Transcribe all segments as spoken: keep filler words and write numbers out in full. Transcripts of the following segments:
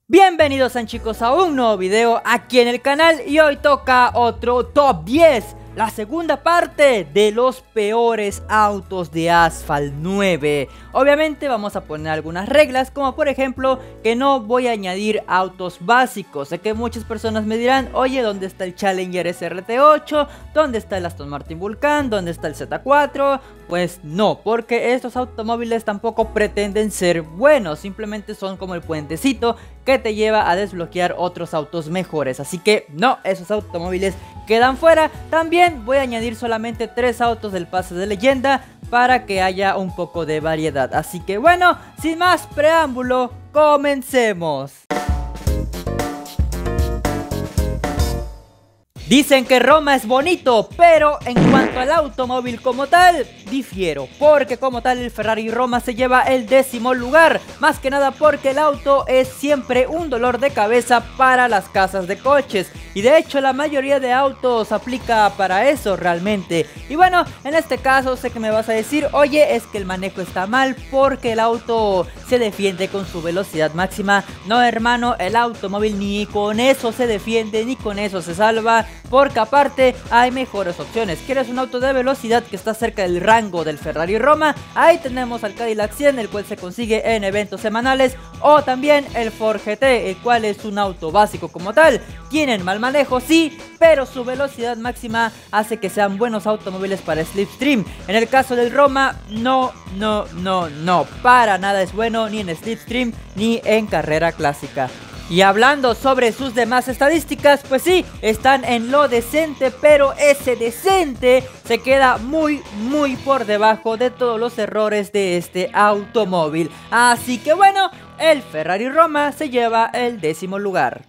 Bienvenidos sean chicos a un nuevo video aquí en el canal y hoy toca otro top diez, la segunda parte de los peores autos de Asphalt nueve. Obviamente vamos a poner algunas reglas, como por ejemplo que no voy a añadir autos básicos. Sé que muchas personas me dirán, oye, ¿dónde está el Challenger S R T ocho? ¿Dónde está el Aston Martin Vulcan? ¿Dónde está el Z cuatro? Pues no, porque estos automóviles tampoco pretenden ser buenos, simplemente son como el puentecito que te lleva a desbloquear otros autos mejores. Así que no, esos automóviles quedan fuera. También voy a añadir solamente tres autos del pase de leyenda para que haya un poco de variedad. Así que bueno, sin más preámbulo, comencemos. Dicen que Roma es bonito, pero en cuanto al automóvil como tal, difiero, porque como tal el Ferrari Roma se lleva el décimo lugar, más que nada porque el auto es siempre un dolor de cabeza para las casas de coches, y de hecho la mayoría de autos aplica para eso realmente. Y bueno, en este caso sé que me vas a decir, oye, es que el manejo está mal porque el auto se defiende con su velocidad máxima. No, hermano, el automóvil ni con eso se defiende, ni con eso se salva, porque aparte hay mejores opciones. ¿Quieres un auto de velocidad que está cerca del rango del Ferrari Roma? Ahí tenemos al Cadillac cien, el cual se consigue en eventos semanales, o también el Ford G T, el cual es un auto básico como tal. Tienen mal manejo, sí, pero su velocidad máxima hace que sean buenos automóviles para Slipstream. En el caso del Roma, no, no, no, no, para nada es bueno ni en Slipstream ni en carrera clásica. Y hablando sobre sus demás estadísticas, pues sí, están en lo decente, pero ese decente se queda muy, muy por debajo de todos los errores de este automóvil. Así que bueno, el Ferrari Roma se lleva el décimo lugar.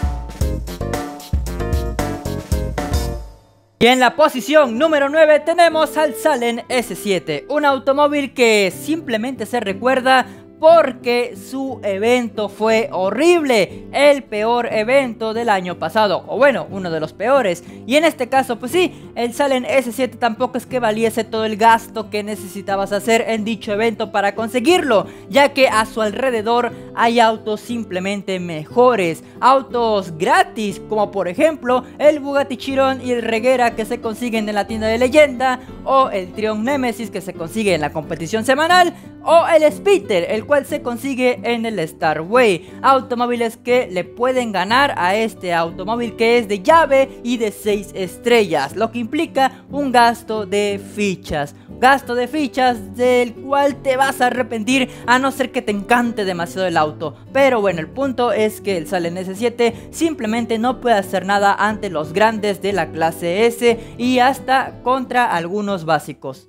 Y en la posición número nueve tenemos al Salem S siete, un automóvil que simplemente se recuerda porque su evento fue horrible, el peor evento del año pasado, o bueno, uno de los peores. Y en este caso, pues sí, el Salem S siete tampoco es que valiese todo el gasto que necesitabas hacer en dicho evento para conseguirlo, ya que a su alrededor hay autos simplemente mejores, autos gratis, como por ejemplo el Bugatti Chiron y el Reguera que se consiguen en la tienda de leyenda, o el Triumph Nemesis que se consigue en la competición semanal, o el Spitter, el cual se consigue en el Starway. Automóviles que le pueden ganar a este automóvil que es de llave y de seis estrellas, lo que implica un gasto de fichas. Gasto de fichas del cual te vas a arrepentir a no ser que te encante demasiado el auto. Pero bueno, el punto es que el Salem S siete simplemente no puede hacer nada ante los grandes de la clase S y hasta contra algunos básicos.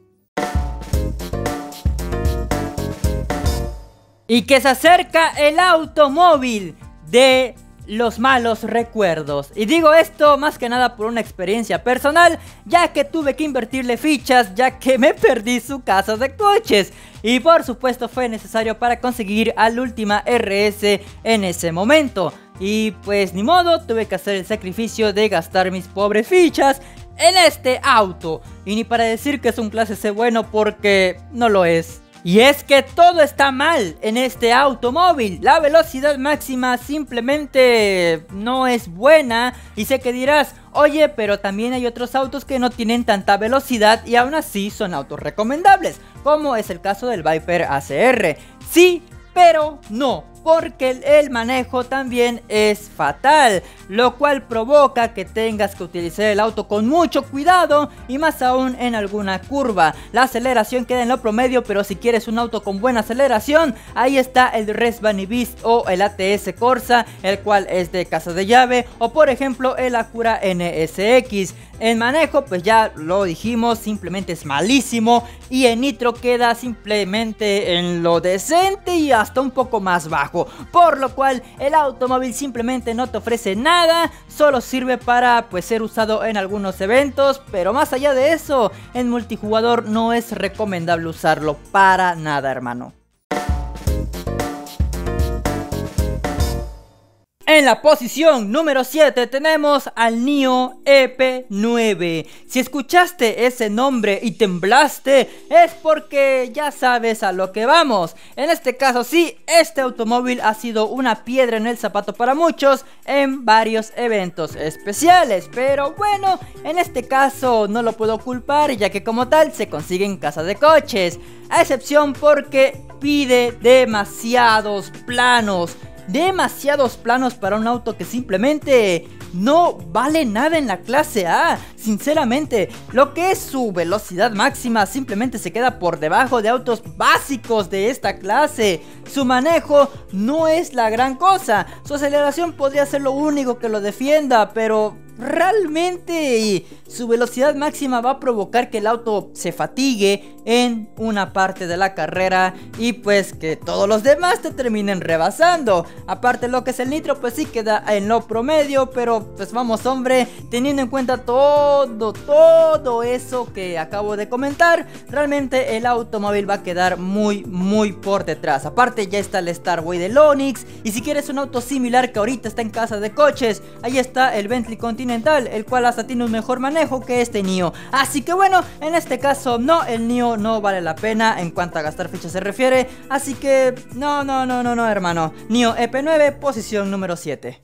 Y que se acerca el automóvil de los malos recuerdos. Y digo esto más que nada por una experiencia personal, ya que tuve que invertirle fichas, ya que me perdí su casa de coches. Y por supuesto fue necesario para conseguir al Ultima R S en ese momento. Y pues ni modo, tuve que hacer el sacrificio de gastar mis pobres fichas en este auto. Y ni para decir que es un clase C bueno, porque no lo es. Y es que todo está mal en este automóvil. La velocidad máxima simplemente no es buena. Y sé que dirás, oye, pero también hay otros autos que no tienen tanta velocidad y aún así son autos recomendables, como es el caso del Viper A C R. Sí, pero no, porque el, el manejo también es fatal, lo cual provoca que tengas que utilizar el auto con mucho cuidado y más aún en alguna curva. La aceleración queda en lo promedio, pero si quieres un auto con buena aceleración, ahí está el Resbani Beast o el A T S Corsa, el cual es de casa de llave, o por ejemplo el Acura N S X. En manejo, pues ya lo dijimos, simplemente es malísimo, y en nitro queda simplemente en lo decente y hasta un poco más bajo, por lo cual el automóvil simplemente no te ofrece nada, solo sirve para pues ser usado en algunos eventos, pero más allá de eso, en multijugador no es recomendable usarlo para nada, hermano. En la posición número siete tenemos al NIO E P nueve. Si escuchaste ese nombre y temblaste, es porque ya sabes a lo que vamos. En este caso sí, este automóvil ha sido una piedra en el zapato para muchos en varios eventos especiales. Pero bueno, en este caso no lo puedo culpar, ya que como tal se consigue en casa de coches. A excepción porque pide demasiados planos. Demasiados planos para un auto que simplemente no vale nada en la clase A. Sinceramente, lo que es su velocidad máxima simplemente se queda por debajo de autos básicos de esta clase. Su manejo no es la gran cosa. Su aceleración podría ser lo único que lo defienda, pero realmente su velocidad máxima va a provocar que el auto se fatigue en una parte de la carrera y pues que todos los demás te terminen rebasando. Aparte, lo que es el nitro pues sí queda en lo promedio, pero pues vamos hombre, teniendo en cuenta todo, todo eso que acabo de comentar, realmente el automóvil va a quedar muy, muy por detrás. Aparte ya está el Starway del Onix, y si quieres un auto similar que ahorita está en casa de coches, ahí está el Bentley Continental, el cual hasta tiene un mejor manejo que este NIO. Así que bueno, en este caso no, el NIO no vale la pena en cuanto a gastar fichas se refiere. Así que no, no, no, no, no hermano. NIO E P nueve, posición número siete.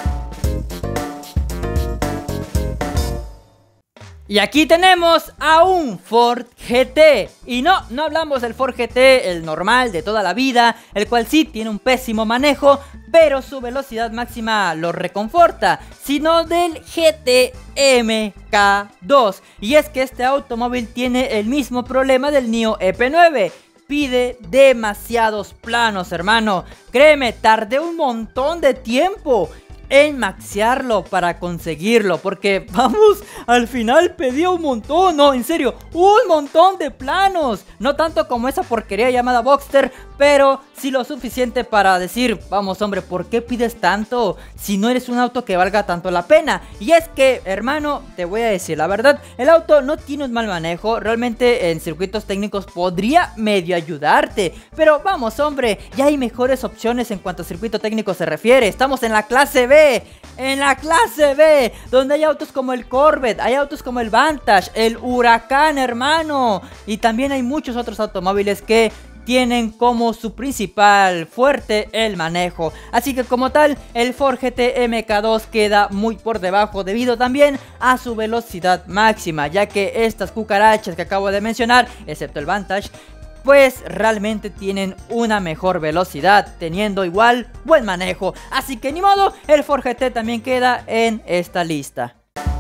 Y aquí tenemos a un Ford G T. Y no, no hablamos del Ford G T, el normal de toda la vida, el cual sí tiene un pésimo manejo, pero su velocidad máxima lo reconforta, sino del G T M K dos. Y es que este automóvil tiene el mismo problema del NIO E P nueve. Pide demasiados planos, hermano. Créeme, tardé un montón de tiempo en maxearlo para conseguirlo, porque vamos, al final pedí un montón, no, en serio, un montón de planos. No tanto como esa porquería llamada Boxster, pero sí lo suficiente para decir, vamos hombre, ¿por qué pides tanto si no eres un auto que valga tanto la pena? Y es que, hermano, te voy a decir la verdad, el auto no tiene un mal manejo, realmente en circuitos técnicos podría medio ayudarte, pero vamos hombre, ya hay mejores opciones en cuanto a circuito técnico se refiere. Estamos en la clase B, en la clase B, donde hay autos como el Corvette, hay autos como el Vantage, el Huracán, hermano, y también hay muchos otros automóviles que tienen como su principal fuerte el manejo. Así que como tal, el Ford G T M K dos queda muy por debajo debido también a su velocidad máxima, ya que estas cucarachas que acabo de mencionar, excepto el Vantage, pues realmente tienen una mejor velocidad, teniendo igual buen manejo. Así que ni modo, el Ford G T también queda en esta lista.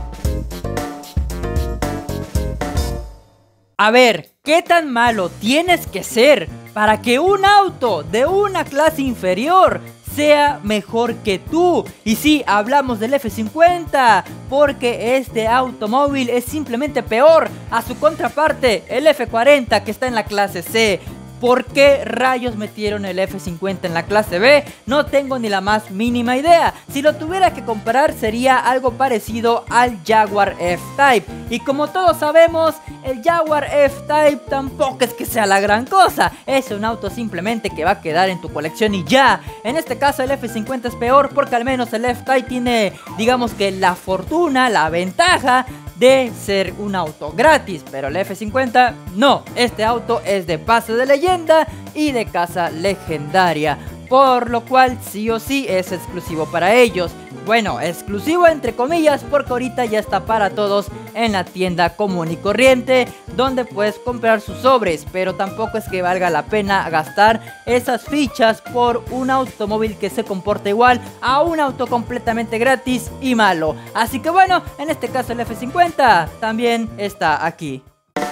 A ver, ¿qué tan malo tienes que ser para que un auto de una clase inferior sea mejor que tú? Y sí, hablamos del F cincuenta, porque este automóvil es simplemente peor a su contraparte, el F cuarenta, que está en la clase C. ¿Por qué rayos metieron el F cincuenta en la clase B? No tengo ni la más mínima idea. Si lo tuviera que comparar sería algo parecido al Jaguar F-Type. Y como todos sabemos, el Jaguar F-Type tampoco es que sea la gran cosa. Es un auto simplemente que va a quedar en tu colección y ya. En este caso el F cincuenta es peor porque al menos el F-Type tiene, digamos que la fortuna, la ventaja de ser un auto gratis, pero el F cincuenta no. Este auto es de pase de leyenda y de casa legendaria, por lo cual sí o sí es exclusivo para ellos. Bueno, exclusivo entre comillas, porque ahorita ya está para todos en la tienda común y corriente, donde puedes comprar sus sobres, pero tampoco es que valga la pena gastar esas fichas por un automóvil que se comporta igual a un auto completamente gratis y malo. Así que bueno, en este caso el F cincuenta también está aquí.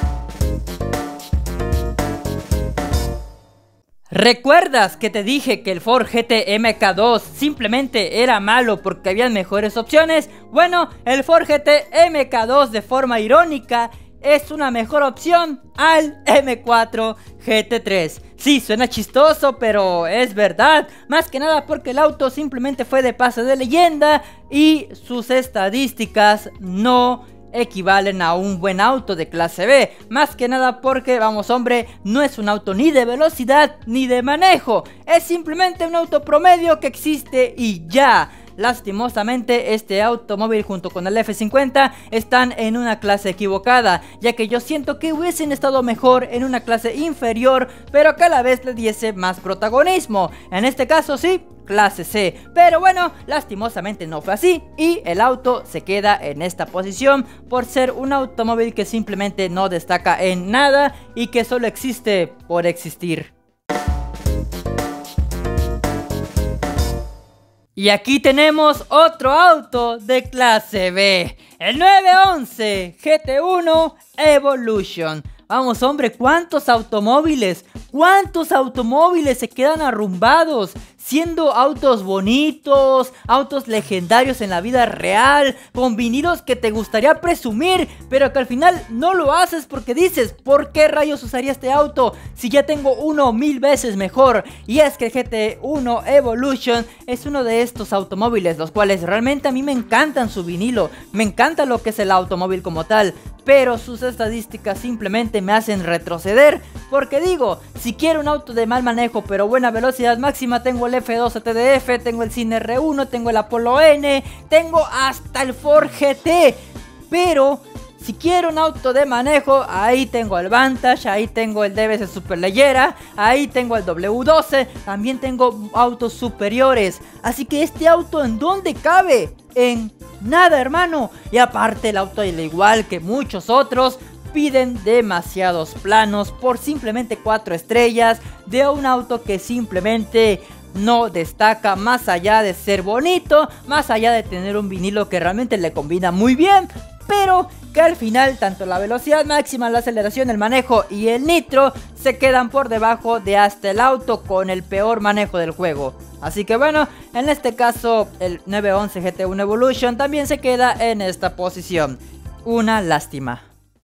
¿Recuerdas que te dije que el Ford G T M K dos simplemente era malo porque había mejores opciones? Bueno, el Ford G T M K dos de forma irónica es una mejor opción al M cuatro G T tres. Sí, suena chistoso, pero es verdad. Más que nada porque el auto simplemente fue de pase de leyenda y sus estadísticas no equivalen a un buen auto de clase B. Más que nada porque, vamos hombre, no es un auto ni de velocidad ni de manejo. Es simplemente un auto promedio que existe y ya. lastimosamente este automóvil junto con el F cincuenta están en una clase equivocada, ya que yo siento que hubiesen estado mejor en una clase inferior, pero que a la vez le diese más protagonismo. En este caso sí, clase C, pero bueno, lastimosamente no fue así y el auto se queda en esta posición por ser un automóvil que simplemente no destaca en nada y que solo existe por existir. Y aquí tenemos otro auto de clase B, el nueve once G T uno Evolution. Vamos hombre, ¿cuántos automóviles? ¿Cuántos automóviles se quedan arrumbados? Siendo autos bonitos, autos legendarios en la vida real, con vinilos que te gustaría presumir, pero que al final no lo haces porque dices, ¿por qué rayos usaría este auto si ya tengo uno mil veces mejor? Y es que el G T uno Evolution es uno de estos automóviles, los cuales realmente a mí me encantan su vinilo, me encanta lo que es el automóvil como tal, pero sus estadísticas simplemente me hacen retroceder, porque digo, si quiero un auto de mal manejo pero buena velocidad máxima, tengo el F doce T D F, tengo el Cine R uno, tengo el Apollo N, tengo hasta el Ford G T, pero si quiero un auto de manejo, ahí tengo el Vantage, ahí tengo el D B S Superleggera, ahí tengo el W doce, también tengo autos superiores. Así que este auto, ¿en dónde cabe? En nada, hermano. Y aparte el auto, al igual que muchos otros, piden demasiados planos por simplemente cuatro estrellas de un auto que simplemente no destaca más allá de ser bonito, más allá de tener un vinilo que realmente le combina muy bien, pero que al final tanto la velocidad máxima, la aceleración, el manejo y el nitro se quedan por debajo de hasta el auto con el peor manejo del juego. Así que bueno, en este caso el nueve once G T uno Evolution también se queda en esta posición. Una lástima.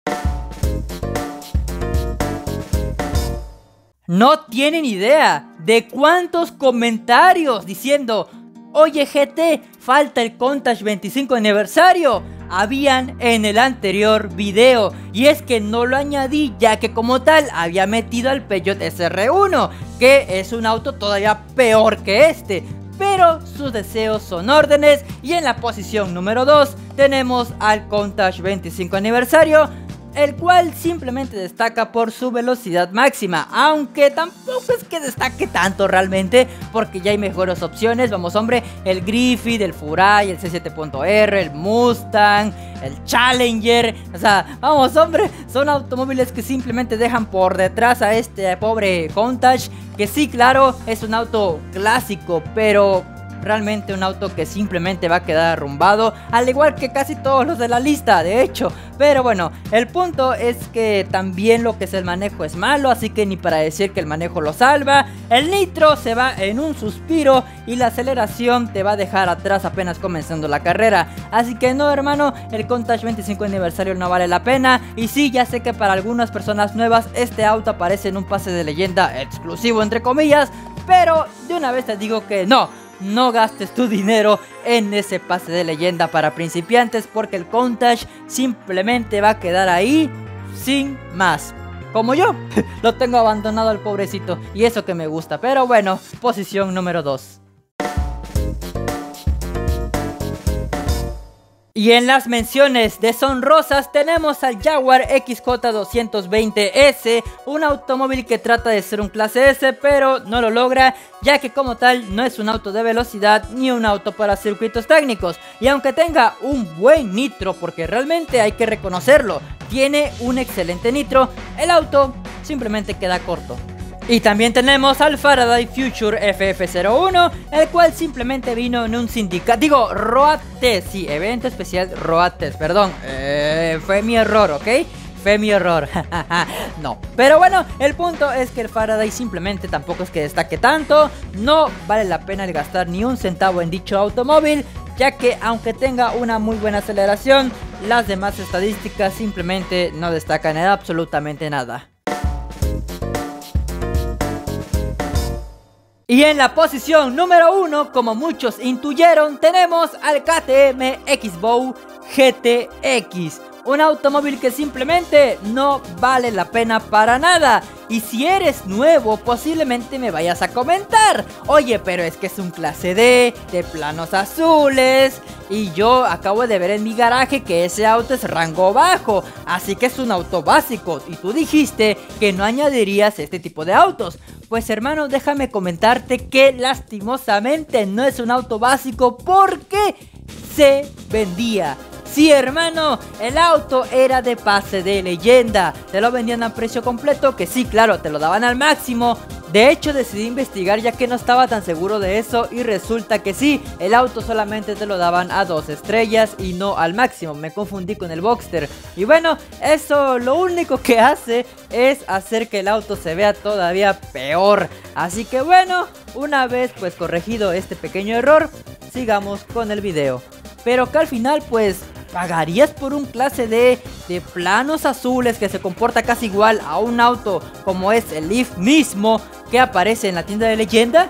No tienen idea de cuántos comentarios diciendo, oye G T, falta el Countach veinticinco aniversario, habían en el anterior video. Y es que no lo añadí ya que como tal había metido al Peugeot S R uno, que es un auto todavía peor que este, pero sus deseos son órdenes. Y en la posición número dos tenemos al Countach veinticinco aniversario, el cual simplemente destaca por su velocidad máxima, aunque tampoco es que destaque tanto realmente, porque ya hay mejores opciones. Vamos hombre, el Griffith, el Furai, el C siete punto R, el Mustang, el Challenger, o sea, vamos hombre, son automóviles que simplemente dejan por detrás a este pobre Countach, que sí, claro, es un auto clásico, pero realmente un auto que simplemente va a quedar arrumbado, al igual que casi todos los de la lista, de hecho. Pero bueno, el punto es que también lo que es el manejo es malo, así que ni para decir que el manejo lo salva. El nitro se va en un suspiro y la aceleración te va a dejar atrás apenas comenzando la carrera. Así que no, hermano, el Countach veinticinco aniversario no vale la pena. Y sí, ya sé que para algunas personas nuevas este auto aparece en un pase de leyenda exclusivo entre comillas, pero de una vez te digo que no. No gastes tu dinero en ese pase de leyenda para principiantes, porque el Countach simplemente va a quedar ahí sin más. Como yo, lo tengo abandonado al pobrecito, y eso que me gusta. Pero bueno, posición número dos. Y en las menciones deshonrosas tenemos al Jaguar X J doscientos veinte S, un automóvil que trata de ser un clase S, pero no lo logra, ya que como tal no es un auto de velocidad ni un auto para circuitos técnicos. Y aunque tenga un buen nitro, porque realmente hay que reconocerlo, tiene un excelente nitro, el auto simplemente queda corto. Y también tenemos al Faraday Future F F cero uno, el cual simplemente vino en un sindicato, digo, Road Test, sí, evento especial Road Test, perdón, eh, fue mi error, ¿ok? Fue mi error, no, pero bueno, el punto es que el Faraday simplemente tampoco es que destaque tanto, no vale la pena el gastar ni un centavo en dicho automóvil, ya que aunque tenga una muy buena aceleración, las demás estadísticas simplemente no destacan en absolutamente nada. Y en la posición número uno, como muchos intuyeron, tenemos al K T M X-Bow G T X. Un automóvil que simplemente no vale la pena para nada. Y si eres nuevo, posiblemente me vayas a comentar: oye, pero es que es un clase D, de planos azules, y yo acabo de ver en mi garaje que ese auto es rango bajo, así que es un auto básico, y tú dijiste que no añadirías este tipo de autos. Pues hermano, déjame comentarte que lastimosamente no es un auto básico porque se vendía. Sí, hermano, el auto era de pase de leyenda. Te lo vendían a precio completo, que sí, claro, te lo daban al máximo. De hecho, decidí investigar ya que no estaba tan seguro de eso, y resulta que sí, el auto solamente te lo daban a dos estrellas y no al máximo. Me confundí con el Boxster. Y bueno, eso lo único que hace es hacer que el auto se vea todavía peor. Así que bueno, una vez pues corregido este pequeño error, sigamos con el video. Pero que al final pues ¿pagarías por un clase D de planos azules que se comporta casi igual a un auto como es el Leaf mismo que aparece en la tienda de leyenda?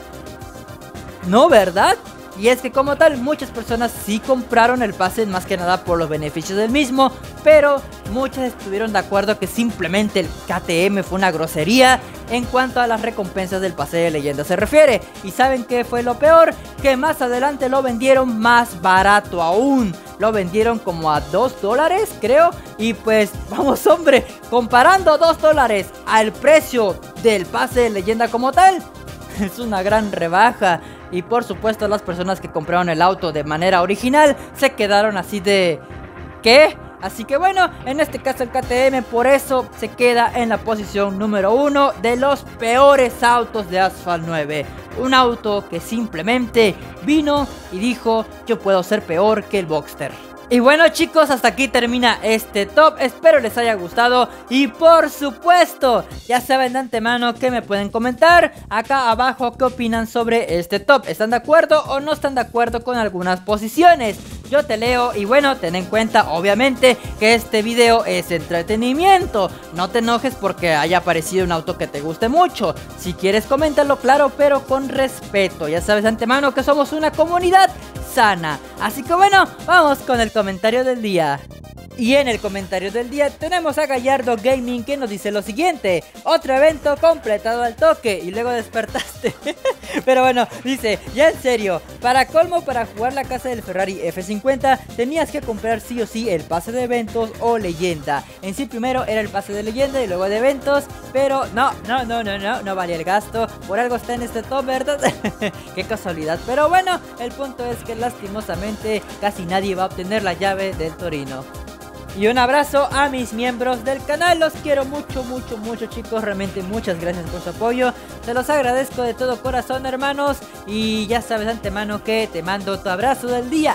No, ¿verdad? Y es que como tal, muchas personas sí compraron el pase más que nada por los beneficios del mismo, pero muchas estuvieron de acuerdo que simplemente el K T M fue una grosería en cuanto a las recompensas del pase de leyenda se refiere. ¿Y saben qué fue lo peor? Que más adelante lo vendieron más barato aún. Lo vendieron como a dos dólares, creo. Y pues, vamos hombre, comparando dos dólares al precio del pase de leyenda como tal, es una gran rebaja. Y por supuesto las personas que compraron el auto de manera original se quedaron así de... ¿qué? Así que bueno, en este caso el K T M por eso se queda en la posición número uno de los peores autos de Asphalt nueve. Un auto que simplemente vino y dijo: yo puedo ser peor que el Boxster. Y bueno chicos, hasta aquí termina este top, espero les haya gustado y por supuesto, ya saben de antemano que me pueden comentar acá abajo qué opinan sobre este top. ¿Están de acuerdo o no están de acuerdo con algunas posiciones? Yo te leo y bueno, ten en cuenta obviamente que este video es entretenimiento. No te enojes porque haya aparecido un auto que te guste mucho. Si quieres coméntalo, claro, pero con respeto. Ya sabes de antemano que somos una comunidad sana. Así que bueno, vamos con el comentario del día. Y en el comentario del día tenemos a Gallardo Gaming que nos dice lo siguiente: otro evento completado al toque y luego despertaste. Pero bueno, dice, ya en serio, para colmo, para jugar la casa del Ferrari F cincuenta tenías que comprar sí o sí el pase de eventos o leyenda. En sí primero era el pase de leyenda y luego de eventos, pero no, no, no, no, no, no valía el gasto. Por algo está en este top, ¿verdad? Qué casualidad. Pero bueno, el punto es que lastimosamente casi nadie va a obtener la llave del Torino. Y un abrazo a mis miembros del canal, los quiero mucho, mucho, mucho chicos, realmente muchas gracias por su apoyo, se los agradezco de todo corazón hermanos, y ya sabes de antemano que te mando tu abrazo del día.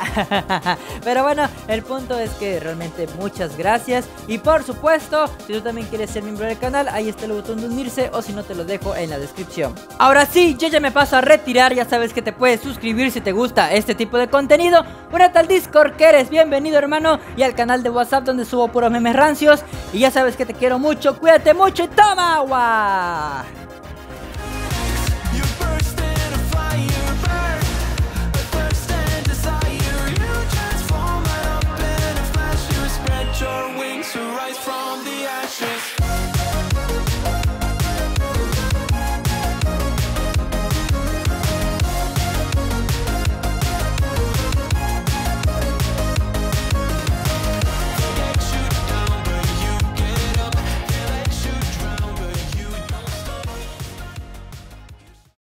Pero bueno, el punto es que realmente muchas gracias, y por supuesto, si tú también quieres ser miembro del canal, ahí está el botón de unirse, o si no te lo dejo en la descripción. Ahora sí, yo ya me paso a retirar, ya sabes que te puedes suscribir si te gusta este tipo de contenido, únete al Discord que eres bienvenido hermano, y al canal de WhatsApp donde subo puros memes rancios. Y ya sabes que te quiero mucho, cuídate mucho y toma agua. Your wings to rise from the ashes.